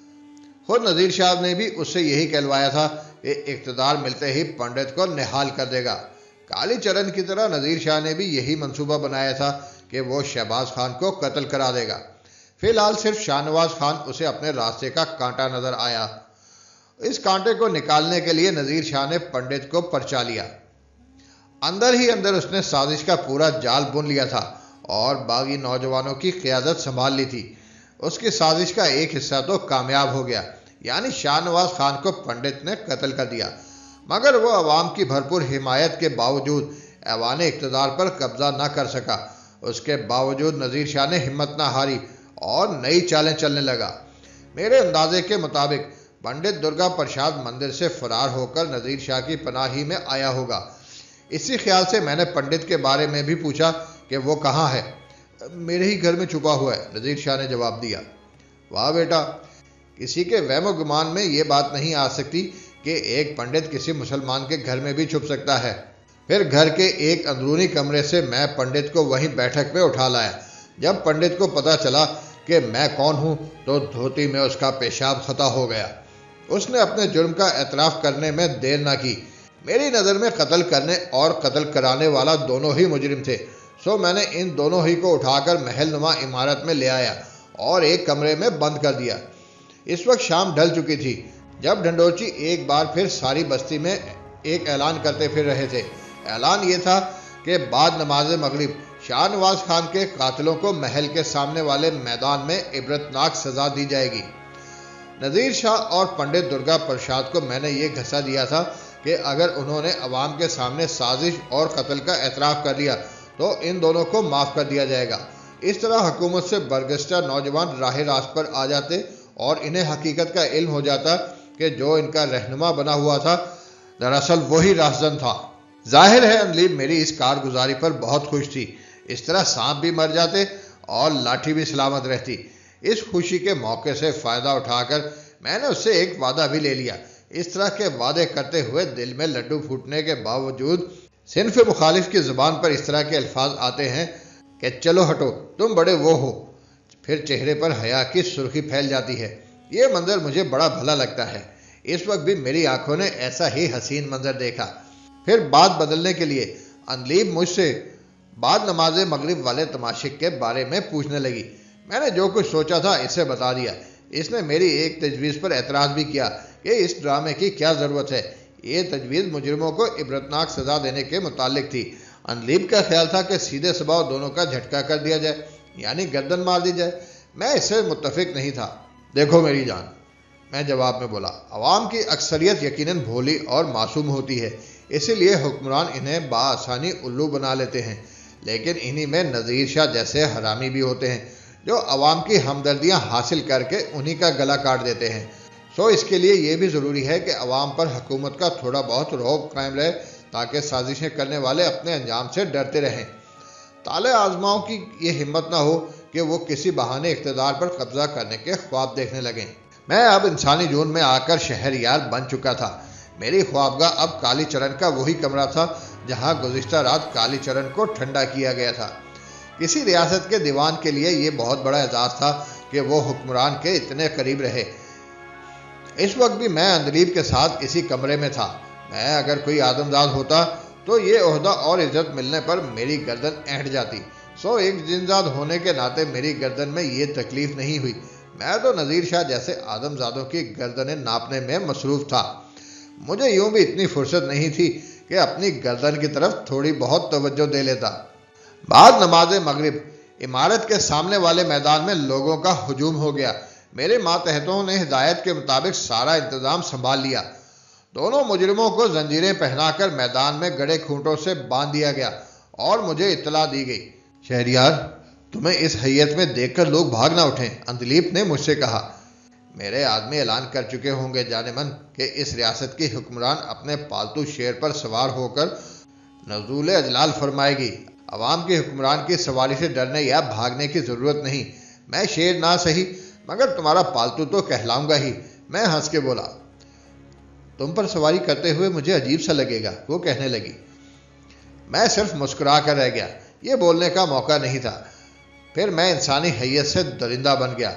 خود نذیر شاہ نے بھی اس سے یہی کہلوایا تھا کہ اقتدار ملتے ہی پنڈت کو نہال کر دے گا۔ کالی چرن کی طرح نذیر شاہ نے بھی یہی منصوبہ بنایا تھا کہ وہ شہباز خان کو قتل کرا دے گا۔ فی الحال صرف شاہ نواز خان اسے اپنے راستے کا کانٹا نظر آیا۔ اس کانٹے کو نکالنے کے لیے نذیر شاہ نے پنڈت کو پرچا لیا۔ اندر ہی اندر اس نے سازش کا پورا جال بن لیا تھا اور باغی نوجوانوں کی قیادت سنبھال لی تھی۔ اس کی سازش کا ایک حصہ تو کامیاب ہو گیا، یعنی شاہ نواز خان کو پنڈت نے قتل کر دیا، مگر وہ عوام کی بھرپور حمایت کے باوجود ایوان اقتدار پر قبضہ نہ کر سکا۔ اس کے باوجود نذیر شاہ نے ہمت نہ ہاری اور نئی چالیں چلنے لگا۔ میرے اندازے کے مطابق پنڈت درگا پرساد مندر سے فرار ہو کر نذیر شاہ کی پناہی میں آیا ہوگا۔ اسی خیال سے میں نے پنڈت کے بارے میں بھی پوچھا کہ وہ کہاں ہے۔ میرے ہی گھر میں چھپا ہوا ہے، نذیر شاہ نے جواب دیا۔ واہ بیٹا، کسی کے وہم و گمان میں یہ بات نہیں آ سکتی کہ ایک پنڈت کسی مسلمان کے گھر میں بھی چھپ سکتا ہے۔ پھر گھر کے ایک اندرونی کمرے سے میں پنڈت کو وہیں بیٹھک پہ اٹھا لایا۔ جب پنڈت کو پتا چلا کہ میں کون ہوں تو دھوتی میں اس کا پیشاب خطا ہو گیا۔ اس نے اپنے جرم کا اعتراف کرنے میں دیر نہ کی۔ میری نظر میں قتل کرنے اور قتل کرانے والا دونوں ہی مجرم تھے، سو میں نے ان دونوں ہی کو اٹھا کر محل نما عمارت میں لے آیا اور ایک کمرے میں بند کر دیا۔ اس وقت شام ڈھل چکی تھی جب ڈھنڈورچی ایک بار پھر ساری بستی میں ایک اعلان کرتے پھر رہے تھے۔ اعلان یہ تھا کہ بعد نماز مغرب شاہ نواز خان کے قاتلوں کو محل کے سامنے والے میدان میں عبرتناک سزا دی جائے گی۔ نذیر شاہ اور پنڈت درگا پرساد کو میں نے یہ گھسا دیا تھا کہ اگر انہوں نے عوام کے سامنے سازش اور قتل کا اعتراف کر لیا تو ان دونوں کو معاف کر دیا جائے گا۔ اس طرح حکومت سے برگشتہ نوجوان راہ راست پر آ جاتے اور انہیں حقیقت کا علم ہو جاتا کہ جو ان کا رہنما بنا ہوا تھا دراصل وہی راہزن تھا۔ ظاہر ہے انلیب میری اس کارگزاری پر بہت خوش تھی۔ اس طرح سانپ بھی مر جاتے اور لاٹھی بھی سلامت رہتی۔ اس خوشی کے موقع سے فائدہ اٹھا کر میں نے اس سے ایک وعدہ بھی لے لیا۔ اس طرح کے وعدے کرتے ہوئے دل میں لڈو پھوٹنے کے باوجود صنف مخالف کی زبان پر اس طرح کے الفاظ آتے ہیں کہ چلو ہٹو، تم بڑے وہ ہو، پھر چہرے پر حیا کی سرخی پھیل جاتی ہے۔ یہ منظر مجھے بڑا بھلا لگتا ہے۔ اس وقت بھی میری آنکھوں نے ایسا ہی حسین منظر دیکھا۔ پھر بات بدلنے کے لیے انلیب مجھ سے بعد نماز مغرب والے تماشے کے بارے میں پوچھنے لگی۔ میں نے جو کچھ سوچا تھا اسے بتا دیا۔ اس نے میری ایک تجویز پر اعتراض بھی کیا کہ اس ڈرامے کی کیا ضرورت ہے، یہ تجویز مجرموں کو عبرتناک سزا دینے کے متعلق تھی۔ اندلیب کا خیال تھا کہ سیدھے سباؤ دونوں کا جھٹکا کر دیا جائے، یعنی گردن مار دی جائے۔ میں اس سے متفق نہیں تھا۔ دیکھو میری جان، میں جواب میں بولا، عوام کی اکثریت یقیناً بھولی اور معصوم ہوتی ہے، اسی لیے حکمران انہیں بآسانی الو بنا لیتے ہیں، لیکن انہی میں نذیر شاہ جیسے حرامی بھی ہوتے ہیں جو عوام کی ہمدردیاں حاصل کر کے انہی کا گلا کاٹ دیتے ہیں۔ سو اس کے لیے یہ بھی ضروری ہے کہ عوام پر حکومت کا تھوڑا بہت رعب قائم رہے تاکہ سازشیں کرنے والے اپنے انجام سے ڈرتے رہیں۔ طالع آزماؤں کی یہ ہمت نہ ہو کہ وہ کسی بہانے اقتدار پر قبضہ کرنے کے خواب دیکھنے لگیں۔ میں اب انسانی جون میں آ کر شہریار بن چکا تھا۔ میری خوابگاہ اب کالی چرن کا وہی کمرہ تھا جہاں گزشتہ رات کالی چرن کو ٹھنڈا کیا گیا تھا۔ کسی ریاست کے دیوان کے لیے یہ بہت بڑا اعزاز تھا کہ وہ حکمران کے اتنے قریب رہے۔ اس وقت بھی میں اندلیب کے ساتھ اسی کمرے میں تھا۔ میں اگر کوئی آدمزاد ہوتا تو یہ عہدہ اور عزت ملنے پر میری گردن اینٹ جاتی۔ سو ایک جنزاد ہونے کے ناطے میری گردن میں یہ تکلیف نہیں ہوئی۔ میں تو نذیر شاہ جیسے آدمزادوں کی گردنیں ناپنے میں مصروف تھا۔ مجھے یوں بھی اتنی فرصت نہیں تھی کہ اپنی گردن کی طرف تھوڑی بہت توجہ دے لیتا۔ بعد نماز مغرب عمارت کے سامنے والے میدان میں لوگوں کا ہجوم ہو گیا۔ میرے ماتحتوں نے ہدایت کے مطابق سارا انتظام سنبھال لیا۔ دونوں مجرموں کو زنجیریں پہنا کر میدان میں گڑے کھونٹوں سے باندھ دیا گیا اور مجھے اطلاع دی گئی۔ شہریار، تمہیں اس حیت میں دیکھ کر لوگ بھاگ نہ اٹھیں، اندلیب نے مجھ سے کہا۔ میرے آدمی اعلان کر چکے ہوں گے جان من کہ اس ریاست کی حکمران اپنے پالتو شیر پر سوار ہو کر نزول اجلال فرمائے گی۔ عوام کی حکمران کی سواری سے ڈرنے یا بھاگنے کی ضرورت نہیں۔ میں شیر نہ سہی مگر تمہارا پالتو تو کہلاؤں گا ہی۔ میں ہنس کے بولا، تم پر سواری کرتے ہوئے مجھے عجیب سا لگے گا، وہ کہنے لگی۔ میں صرف مسکرا کر رہ گیا، یہ بولنے کا موقع نہیں تھا۔ پھر میں انسانی حیثیت سے درندہ بن گیا۔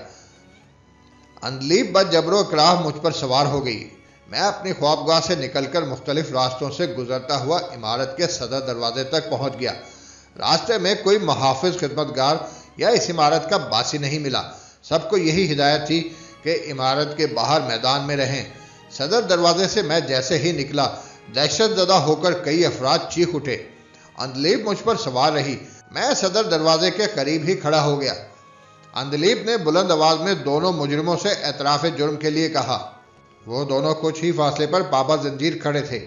اندلیب بد جبر و اکراہ مجھ پر سوار ہو گئی۔ میں اپنی خوابگاہ سے نکل کر مختلف راستوں سے گزرتا ہوا عمارت کے صدر دروازے تک پہنچ گیا۔ راستے میں کوئی محافظ خدمتگار یا اس عمارت کا باسی نہیں ملا۔ سب کو یہی ہدایت تھی کہ عمارت کے باہر میدان میں رہیں۔ صدر دروازے سے میں جیسے ہی نکلا، دہشت زدہ ہو کر کئی افراد چیخ اٹھے۔ اندلیب مجھ پر سوار رہی۔ میں صدر دروازے کے قریب ہی کھڑا ہو گیا۔ اندلیب نے بلند آواز میں دونوں مجرموں سے اعتراف جرم کے لیے کہا۔ وہ دونوں کچھ ہی فاصلے پر پابا زنجیر کھڑے تھے۔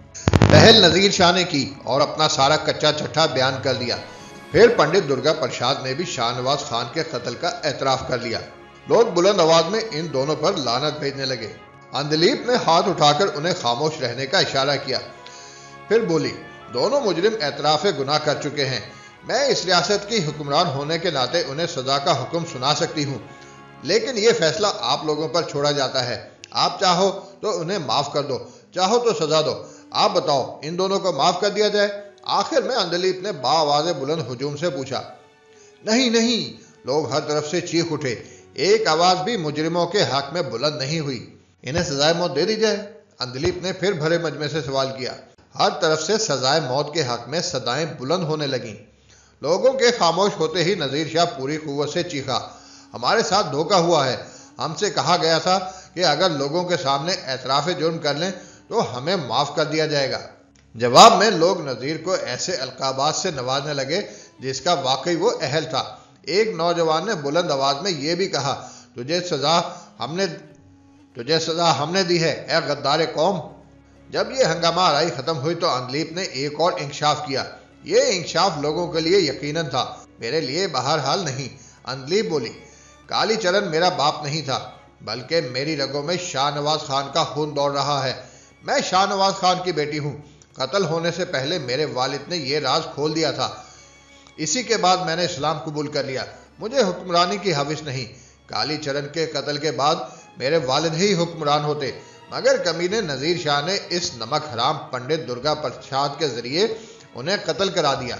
پہل نذیر شاہ نے کی اور اپنا سارا کچا چٹھا بیان کر دیا۔ پھر پنڈت درگا پرساد نے بھی شاہ نواز خان کے قتل کا اعتراف کر لیا۔ لوگ بلند آواز میں ان دونوں پر لعنت بھیجنے لگے۔ اندلیب نے ہاتھ اٹھا کر انہیں خاموش رہنے کا اشارہ کیا۔ پھر بولی، دونوں مجرم اعتراف گناہ کر چکے ہیں۔ میں اس ریاست کی حکمران ہونے کے ناطے انہیں سزا کا حکم سنا سکتی ہوں، لیکن یہ فیصلہ آپ لوگوں پر چھوڑا جاتا ہے۔ آپ چاہو تو انہیں معاف کر دو، چاہو تو سزا دو۔ آپ بتاؤ، ان دونوں کو معاف کر دیا جائے؟ آخر میں اندلیب نے باآواز بلند ہجوم سے پوچھا۔ نہیں نہیں، لوگ ہر طرف سے چیخ اٹھے۔ ایک آواز بھی مجرموں کے حق میں بلند نہیں ہوئی۔ انہیں سزائے موت دے دی جائے؟ اندلیب نے پھر بھرے مجمع سے سوال کیا۔ ہر طرف سے سزائے موت کے حق میں صدائیں بلند ہونے لگیں۔ لوگوں کے خاموش ہوتے ہی نذیر شاہ پوری قوت سے چیخا، ہمارے ساتھ دھوکہ ہوا ہے۔ ہم سے کہا گیا تھا کہ اگر لوگوں کے سامنے اعتراف جرم کر لیں تو ہمیں معاف کر دیا جائے گا۔ جواب میں لوگ نذیر کو ایسے القابات سے نوازنے لگے جس کا واقعی وہ اہل تھا۔ ایک نوجوان نے بلند آواز میں یہ بھی کہا، تجھے سزا ہم نے تجھے سزا ہم نے دی ہے اے غدار قوم۔ جب یہ ہنگامہ آرائی ختم ہوئی تو اندلیب نے ایک اور انکشاف کیا۔ یہ انکشاف لوگوں کے لیے یقیناً تھا، میرے لیے بہرحال نہیں۔ اندلیب بولی، کالی چرن میرا باپ نہیں تھا، بلکہ میری رگوں میں شاہ نواز خان کا خون دوڑ رہا ہے۔ میں شاہ نواز خان کی بیٹی ہوں۔ قتل ہونے سے پہلے میرے والد نے یہ راز کھول دیا تھا۔ اسی کے بعد میں نے اسلام قبول کر لیا۔ مجھے حکمرانی کی حوث نہیں۔ کالی چرن کے قتل کے بعد میرے والد ہی حکمران ہوتے، مگر کمینے نذیر شاہ نے اس نمک حرام پنڈت درگا پرساد کے ذریعے انہیں قتل کرا دیا۔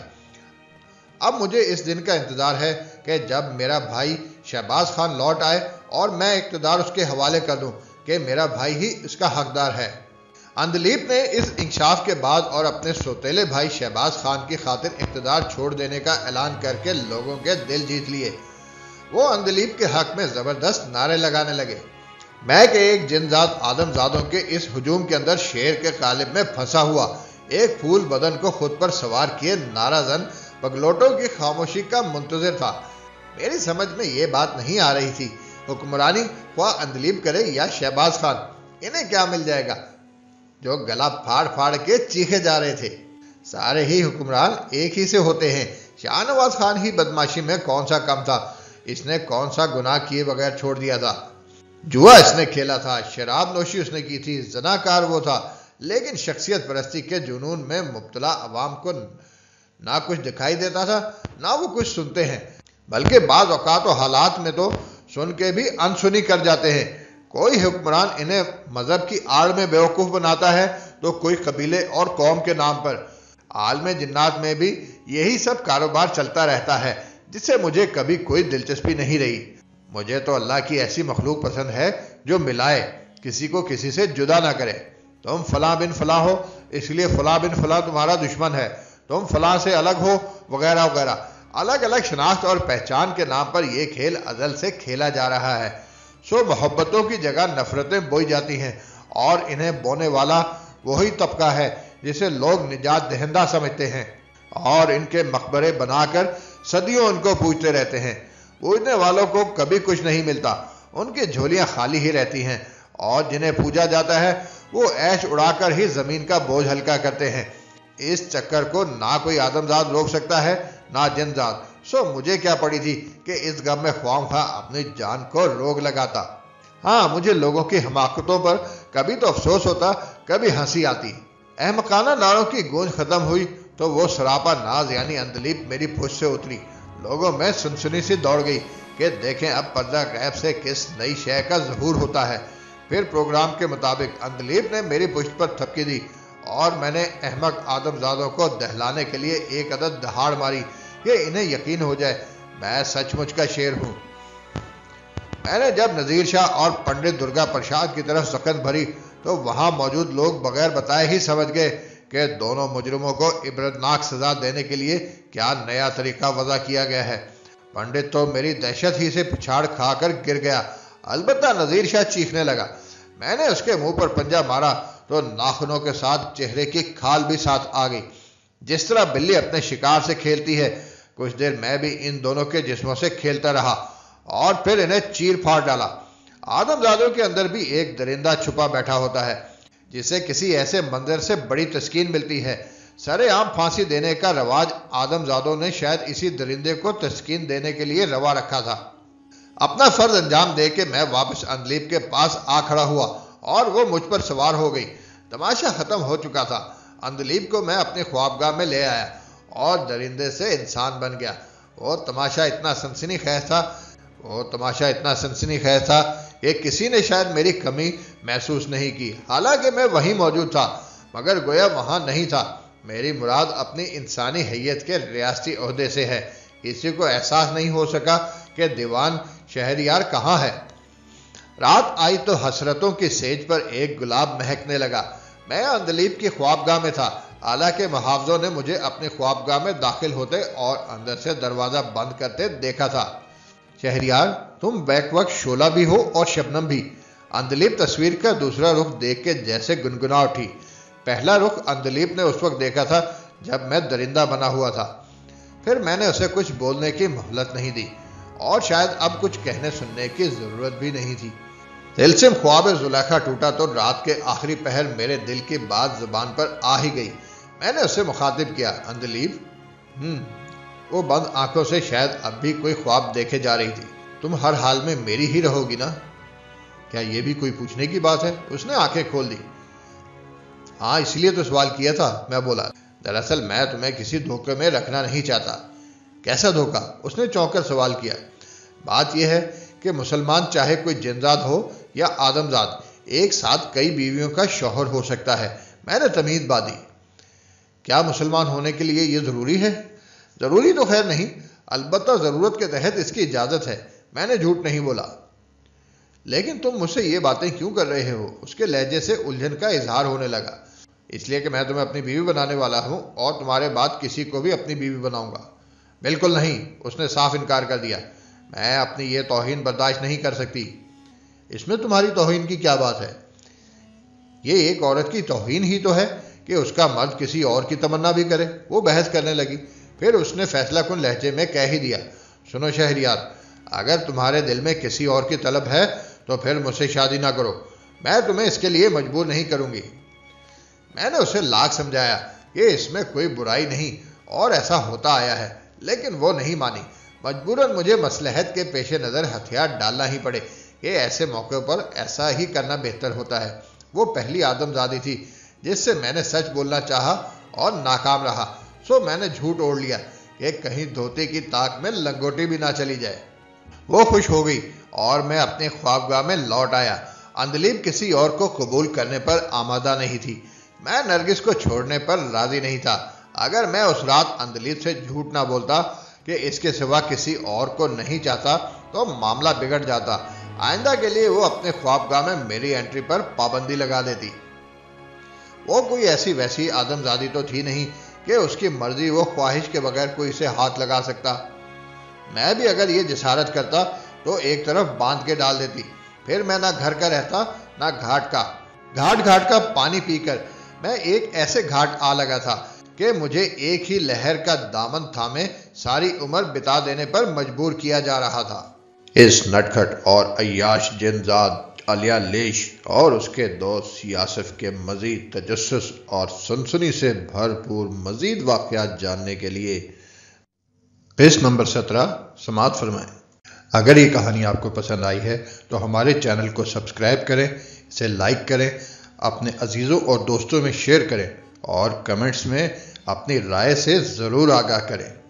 اب مجھے اس دن کا انتظار ہے کہ جب میرا بھائی شہباز خان لوٹ آئے اور میں اقتدار اس کے حوالے کر دوں کہ میرا بھائی ہی اس کا حقدار ہے۔ اندلیب نے اس انکشاف کے بعد اور اپنے سوتیلے بھائی شہباز خان کی خاطر اقتدار چھوڑ دینے کا اعلان کر کے لوگوں کے دل جیت لیے۔ وہ اندلیب کے حق میں زبردست نعرے لگانے لگے۔ میں کہ ایک جنزاد آدم زادوں کے اس ہجوم کے اندر شیر کے قالب میں پھنسا ہوا ایک پھول بدن کو خود پر سوار کیے نعرہ زن پگلوٹوں کی خاموشی کا منتظر تھا۔ میری سمجھ میں یہ بات نہیں آ رہی تھی، حکمرانی خواہ اندلیب کرے یا شہباز خان، انہیں کیا مل جائے گا جو گلا پھاڑ پھاڑ کے چیخے جا رہے تھے؟ سارے ہی حکمران ایک ہی سے ہوتے ہیں۔ شاہ نواز خان ہی بدماشی میں کون سا کم تھا؟ اس نے کون سا گناہ کیے بغیر چھوڑ دیا تھا؟ جوا اس نے کھیلا تھا، شراب نوشی اس نے کی تھی، زناکار وہ تھا، لیکن شخصیت پرستی کے جنون میں مبتلا عوام کو نہ کچھ دکھائی دیتا تھا نہ وہ کچھ سنتے ہیں، بلکہ بعض اوقات و حالات میں تو سن کے بھی انسنی کر جاتے ہیں۔ کوئی حکمران انہیں مذہب کی آڑ میں بیوقوف بناتا ہے تو کوئی قبیلے اور قوم کے نام پر۔ عالم جنات میں بھی یہی سب کاروبار چلتا رہتا ہے، جس سے مجھے کبھی کوئی دلچسپی نہیں رہی۔ مجھے تو اللہ کی ایسی مخلوق پسند ہے جو ملائے، کسی کو کسی سے جدا نہ کرے۔ تم فلاں بن فلاں ہو اس لیے فلاں بن فلاں تمہارا دشمن ہے، تم فلاں سے الگ ہو، وغیرہ وغیرہ۔ الگ الگ شناخت اور پہچان کے نام پر یہ کھیل ازل سے کھیلا جا رہا ہے۔ سو محبتوں کی جگہ نفرتیں بوئی جاتی ہیں، اور انہیں بونے والا وہی طبقہ ہے جسے لوگ نجات دہندہ سمجھتے ہیں، اور ان کے مقبرے بنا کر صدیوں ان کو پوجتے رہتے ہیں۔ پوجنے والوں کو کبھی کچھ نہیں ملتا، ان کی جھولیاں خالی ہی رہتی ہیں، اور جنہیں پوجا جاتا ہے وہ عیش اڑا کر ہی زمین کا بوجھ ہلکا کرتے ہیں۔ اس چکر کو نہ کوئی آدمزاد روک سکتا ہے نہ جنزاد۔ سو مجھے کیا پڑی تھی کہ اس غم میں خواہ خواہ اپنی جان کو روک لگاتا۔ ہاں، مجھے لوگوں کی حماقتوں پر کبھی تو افسوس ہوتا، کبھی ہنسی آتی۔ احمقانہ نعروں کی گونج ختم ہوئی تو وہ سراپا ناز یعنی اندلیب میری پشت سے اتری۔ لوگوں میں سنسنی سی دوڑ گئی کہ دیکھیں اب پردہ غیب سے کس نئی شے کا ظہور ہوتا ہے۔ پھر پروگرام کے مطابق اندلیب نے میری پشت پر تھپکی دی، اور میں نے احمق آدم زادوں کو دہلانے کے لیے ایک عدد دہاڑ ماری کہ انہیں یقین ہو جائے میں سچ مچ کا شیر ہوں۔ میں نے جب نذیر شاہ اور پنڈت درگا پرساد کی طرف سخن بھری تو وہاں موجود لوگ بغیر بتائے ہی سمجھ گئے کہ دونوں مجرموں کو عبرتناک سزا دینے کے لیے کیا نیا طریقہ وضع کیا گیا ہے۔ پنڈت تو میری دہشت ہی سے پچھاڑ کھا کر گر گیا، البتہ نذیر شاہ چیخنے لگا۔ میں نے اس کے منہ پر پنجہ مارا تو ناخنوں کے ساتھ چہرے کی کھال بھی ساتھ آ گئی۔ جس طرح بلی اپنے شکار سے کھیلتی ہے، کچھ دیر میں بھی ان دونوں کے جسموں سے کھیلتا رہا، اور پھر انہیں چیر پھاڑ ڈالا۔ آدم زادوں کے اندر بھی ایک درندہ چھپا بیٹھا ہوتا ہے جسے کسی ایسے منظر سے بڑی تسکین ملتی ہے۔ سرے عام پھانسی دینے کا رواج آدم زادوں نے شاید اسی درندے کو تسکین دینے کے لیے روا رکھا تھا۔ اپنا فرض انجام دے کے میں واپس اندلیب کے پاس آ کھڑا ہوا، اور وہ مجھ پر سوار ہو گئی۔ تماشا ختم ہو چکا تھا۔ اندلیب کو میں اپنی خوابگاہ میں لے آیا اور درندے سے انسان بن گیا۔ وہ تماشا اتنا سنسنی خیز تھا وہ تماشا اتنا سنسنی خیز تھا کہ کسی نے شاید میری کمی محسوس نہیں کی، حالانکہ میں وہیں موجود تھا، مگر گویا وہاں نہیں تھا۔ میری مراد اپنی انسانی حیت کے ریاستی عہدے سے ہے۔ کسی کو احساس نہیں ہو سکا کہ دیوان شہریار کہاں ہے۔ رات آئی تو حسرتوں کی سیج پر ایک گلاب مہکنے لگا۔ میں اندلیب کی خوابگاہ میں تھا، حالانکہ محافظوں نے مجھے اپنی خوابگاہ میں داخل ہوتے اور اندر سے دروازہ بند کرتے دیکھا تھا۔ شہریار، تم بیک وقت شعلہ بھی ہو اور شبنم بھی۔ اندلیب تصویر کا دوسرا رخ دیکھ کے جیسے گنگنا اٹھی۔ پہلا رخ اندلیب نے اس وقت دیکھا تھا جب میں درندہ بنا ہوا تھا۔ پھر میں نے اسے کچھ بولنے کی مہلت نہیں دی، اور شاید اب کچھ کہنے سننے کی ضرورت بھی نہیں تھی۔ طلسم خواب زلیخا ٹوٹا تو رات کے آخری پہر میرے دل کی بات زبان پر آ ہی گئی۔ میں نے اسے مخاطب کیا، اندلیب۔ ہم وہ بند آنکھوں سے شاید اب بھی کوئی خواب دیکھے جا رہی تھی۔ تم ہر حال میں میری ہی رہو گی نا؟ کیا یہ بھی کوئی پوچھنے کی بات ہے؟ اس نے آنکھیں کھول دی۔ ہاں، اس لیے تو سوال کیا تھا، میں بولا۔ دراصل میں تمہیں کسی دھوکے میں رکھنا نہیں چاہتا۔ کیسا دھوکہ؟ اس نے چونک کر سوال کیا۔ بات یہ ہے کہ مسلمان چاہے کوئی جنزاد ہو یا آدمزاد، ایک ساتھ کئی بیویوں کا شوہر ہو سکتا ہے۔ میں نے تمہید باندھی۔ کیا مسلمان ہونے کے لیے یہ ضروری ہے؟ ضروری تو خیر نہیں، البتہ ضرورت کے تحت اس کی اجازت ہے۔ میں نے جھوٹ نہیں بولا۔ لیکن تم مجھ سے یہ باتیں کیوں کر رہے ہو؟ اس کے لہجے سے الجھن کا اظہار ہونے لگا۔ اس لیے کہ میں تمہیں اپنی بیوی بنانے والا ہوں، اور تمہارے بعد کسی کو بھی اپنی بیوی بناؤں گا۔ بالکل نہیں، اس نے صاف انکار کر دیا۔ میں اپنی یہ توہین برداشت نہیں کر سکتی۔ اس میں تمہاری توہین کی کیا بات ہے؟ یہ ایک عورت کی توہین ہی تو ہے کہ اس کا مرد کسی اور کی تمنا بھی کرے۔ وہ بحث کرنے لگی، پھر اس نے فیصلہ کن لہجے میں کہہ ہی دیا، سنو شہریار، اگر تمہارے دل میں کسی اور کی طلب ہے تو پھر مجھ سے شادی نہ کرو، میں تمہیں اس کے لیے مجبور نہیں کروں گی۔ میں نے اسے لاکھ سمجھایا کہ اس میں کوئی برائی نہیں اور ایسا ہوتا آیا ہے، لیکن وہ نہیں مانی۔ مجبوراً مجھے مصلحت کے پیش نظر ہتھیار ڈالنا ہی پڑے کہ ایسے موقع پر ایسا ہی کرنا بہتر ہوتا ہے۔ وہ پہلی آدم زادی تھی جس سے میں نے سچ بولنا چاہا اور ناکام رہا، سو میں نے جھوٹ اوڑھ لیا کہ کہیں دھوتے کی طاق میں لنگوٹی بھی نہ چلی جائے۔ وہ خوش ہو گئی اور میں اپنے خوابگاہ میں لوٹ آیا۔ اندلیب کسی اور کو قبول کرنے پر آمادہ نہیں تھی، میں نرگس کو چھوڑنے پر راضی نہیں تھا۔ اگر میں اس رات اندلیب سے جھوٹ نہ بولتا کہ اس کے سوا کسی اور کو نہیں چاہتا تو معاملہ بگڑ جاتا۔ آئندہ کے لیے وہ اپنے خوابگاہ میں میری انٹری پر پابندی لگا دیتی۔ وہ کوئی ایسی ویسی آدم زادی تو تھی نہیں کہ اس کی مرضی وہ خواہش کے بغیر کوئی سے ہاتھ لگا سکتا۔ میں بھی اگر یہ جسارت کرتا تو ایک طرف باندھ کے ڈال دیتی، پھر میں نہ گھر کا رہتا نہ گھاٹ کا۔ گھاٹ گھاٹ کا پانی پی کر میں ایک ایسے گھاٹ آ لگا تھا کہ مجھے ایک ہی لہر کا دامن تھامے ساری عمر بتا دینے پر مجبور کیا جا رہا تھا۔ اس نٹکھٹ اور عیاش جنزاد علیہ لیش اور اس کے دوست یاسف کے مزید تجسس اور سنسنی سے بھرپور مزید واقعات جاننے کے لیے قسط نمبر سترہ سماعت فرمائیں۔ اگر یہ کہانی آپ کو پسند آئی ہے تو ہمارے چینل کو سبسکرائب کریں، اسے لائک کریں، اپنے عزیزوں اور دوستوں میں شیئر کریں اور کمنٹس میں اپنی رائے سے ضرور آگاہ کریں۔